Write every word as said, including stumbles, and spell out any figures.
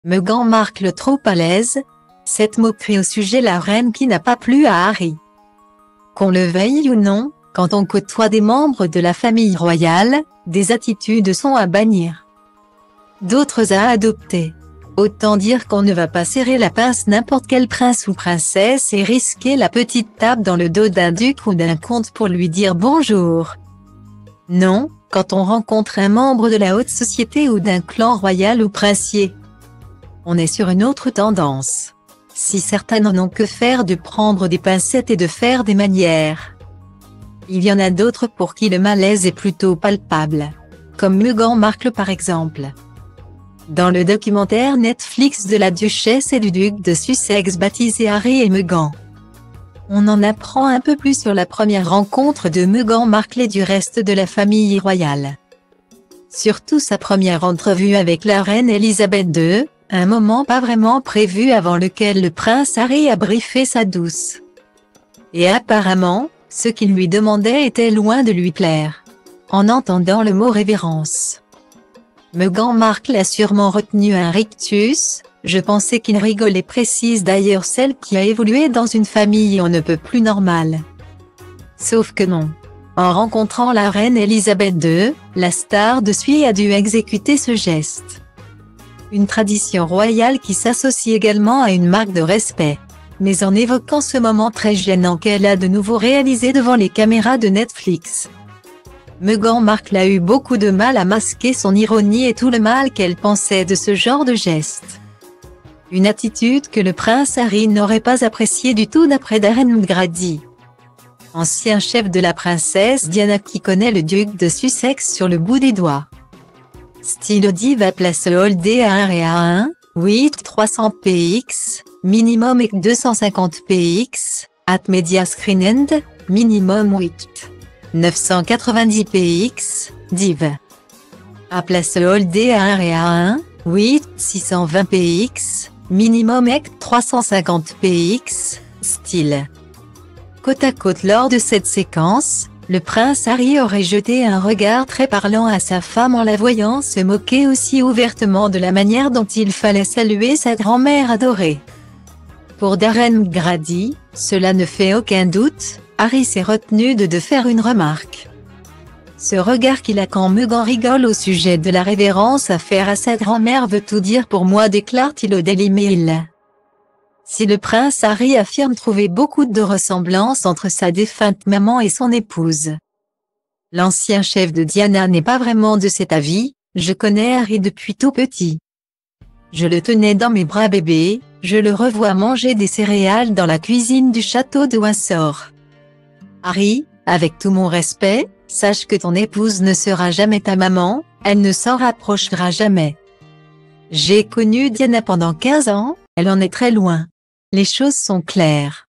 Meghan Markle trop à l'aise. Cette moquerie au sujet la reine qui n'a pas plu à Harry. Qu'on le veuille ou non, quand on côtoie des membres de la famille royale, des attitudes sont à bannir. D'autres à adopter. Autant dire qu'on ne va pas serrer la pince n'importe quel prince ou princesse et risquer la petite tape dans le dos d'un duc ou d'un comte pour lui dire bonjour. Non, quand on rencontre un membre de la haute société ou d'un clan royal ou princier. On est sur une autre tendance. Si certains n'en ont que faire de prendre des pincettes et de faire des manières. Il y en a d'autres pour qui le malaise est plutôt palpable. Comme Meghan Markle par exemple. Dans le documentaire Netflix de la duchesse et du duc de Sussex baptisé Harry et Meghan, on en apprend un peu plus sur la première rencontre de Meghan Markle et du reste de la famille royale. Surtout sa première entrevue avec la reine Elisabeth deux, un moment pas vraiment prévu avant lequel le prince Harry a briefé sa douce. Et apparemment, ce qu'il lui demandait était loin de lui plaire. En entendant le mot révérence. Meghan Markle a sûrement retenu un rictus, je pensais qu'il rigolait, précise d'ailleurs celle qui a évolué dans une famille on ne peut plus normale. Sauf que non. En rencontrant la reine Elisabeth deux, la star de Suisse a dû exécuter ce geste. Une tradition royale qui s'associe également à une marque de respect. Mais en évoquant ce moment très gênant qu'elle a de nouveau réalisé devant les caméras de Netflix. Meghan Markle a eu beaucoup de mal à masquer son ironie et tout le mal qu'elle pensait de ce genre de geste. Une attitude que le prince Harry n'aurait pas appréciée du tout d'après Darren Grady, ancien chef de la princesse Diana qui connaît le duc de Sussex sur le bout des doigts. Style diva place Holdé à un et à un, huit trois cents px, minimum et deux cent cinquante px, at media screen end, minimum huit neuf cent quatre-vingt-dix px, div. À place Holdé à un et à un, huit six cent vingt px, minimum et trois cent cinquante px, style. Côte à côte lors de cette séquence, le prince Harry aurait jeté un regard très parlant à sa femme en la voyant se moquer aussi ouvertement de la manière dont il fallait saluer sa grand-mère adorée. Pour Darren Grady, cela ne fait aucun doute, Harry s'est retenu de de faire une remarque. Ce regard qu'il a quand Meghan rigole au sujet de la révérence à faire à sa grand-mère veut tout dire pour moi, déclare-t-il au Daily Mail. Si le prince Harry affirme trouver beaucoup de ressemblances entre sa défunte maman et son épouse, l'ancien chef de Diana n'est pas vraiment de cet avis. Je connais Harry depuis tout petit. Je le tenais dans mes bras bébé, je le revois manger des céréales dans la cuisine du château de Windsor. Harry, avec tout mon respect, sache que ton épouse ne sera jamais ta maman, elle ne s'en rapprochera jamais. J'ai connu Diana pendant quinze ans, elle en est très loin. Les choses sont claires.